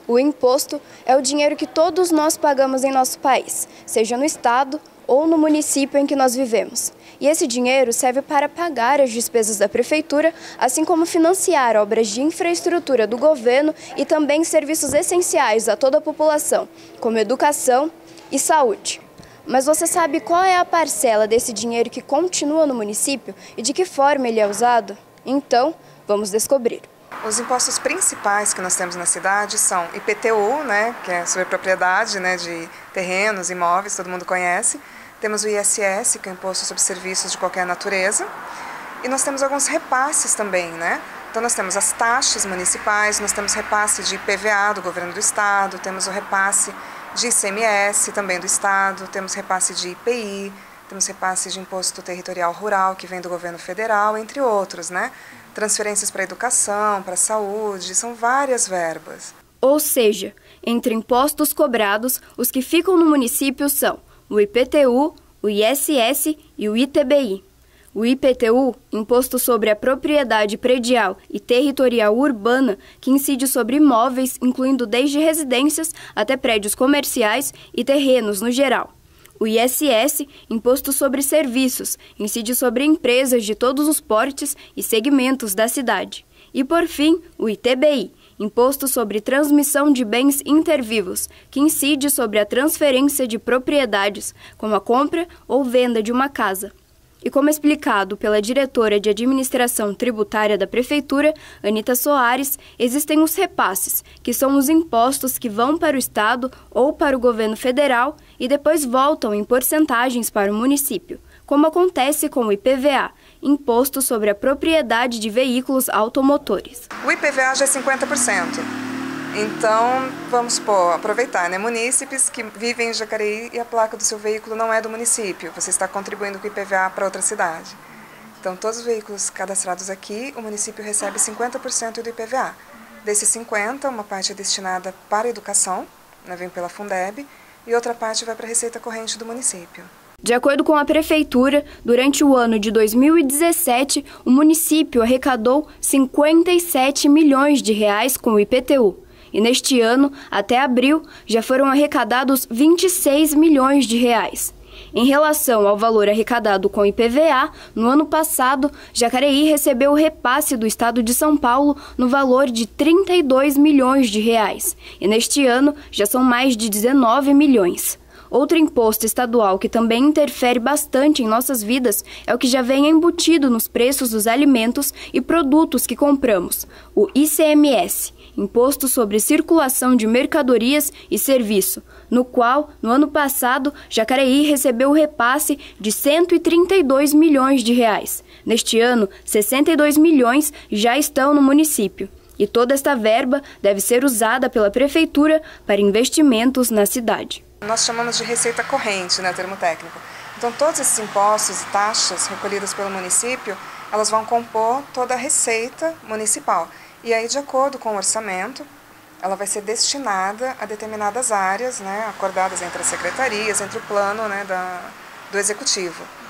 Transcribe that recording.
O imposto é o dinheiro que todos nós pagamos em nosso país, seja no estado ou no município em que nós vivemos. E esse dinheiro serve para pagar as despesas da prefeitura, assim como financiar obras de infraestrutura do governo e também serviços essenciais a toda a população, como educação e saúde. Mas você sabe qual é a parcela desse dinheiro que continua no município e de que forma ele é usado? Então, vamos descobrir. Os impostos principais que nós temos na cidade são IPTU, que é sobre propriedade, de terrenos, imóveis, todo mundo conhece. Temos o ISS, que é o Imposto sobre Serviços de Qualquer Natureza. E nós temos alguns repasses também, Então nós temos as taxas municipais, nós temos repasse de IPVA do governo do estado, temos o repasse de ICMS também do estado, temos repasse de IPI, temos repasse de Imposto Territorial Rural, que vem do governo federal, entre outros, Transferências para a educação, para a saúde, são várias verbas. Ou seja, entre impostos cobrados, os que ficam no município são o IPTU, o ISS e o ITBI. O IPTU, Imposto sobre a Propriedade Predial e Territorial Urbana, que incide sobre imóveis, incluindo desde residências até prédios comerciais e terrenos no geral. O ISS, Imposto sobre Serviços, incide sobre empresas de todos os portes e segmentos da cidade. E, por fim, o ITBI, Imposto sobre Transmissão de Bens Intervivos, que incide sobre a transferência de propriedades, como a compra ou venda de uma casa. E como explicado pela diretora de Administração Tributária da Prefeitura, Anita Soares, existem os repasses, que são os impostos que vão para o Estado ou para o governo federal e depois voltam em porcentagens para o município, como acontece com o IPVA, Imposto sobre a Propriedade de Veículos Automotores. O IPVA já é 50%. Então, vamos aproveitar, munícipes que vivem em Jacareí e a placa do seu veículo não é do município, você está contribuindo com o IPVA para outra cidade. Então, todos os veículos cadastrados aqui, o município recebe 50% do IPVA. Desses 50%, uma parte é destinada para a educação, vem pela Fundeb, e outra parte vai para a receita corrente do município. De acordo com a Prefeitura, durante o ano de 2017, o município arrecadou 57 milhões de reais com o IPTU. E neste ano, até abril, já foram arrecadados 26 milhões de reais. Em relação ao valor arrecadado com IPVA, no ano passado, Jacareí recebeu o repasse do Estado de São Paulo no valor de 32 milhões de reais. E neste ano, já são mais de 19 milhões. Outro imposto estadual que também interfere bastante em nossas vidas é o que já vem embutido nos preços dos alimentos e produtos que compramos, o ICMS, Imposto sobre Circulação de Mercadorias e Serviço, no qual, no ano passado, Jacareí recebeu o repasse de 132 milhões de reais. Neste ano, 62 milhões já estão no município. E toda esta verba deve ser usada pela Prefeitura para investimentos na cidade. Nós chamamos de receita corrente, termo técnico. Então, todos esses impostos e taxas recolhidas pelo município, elas vão compor toda a receita municipal. E aí, de acordo com o orçamento, ela vai ser destinada a determinadas áreas, acordadas entre as secretarias, entre o plano do Executivo.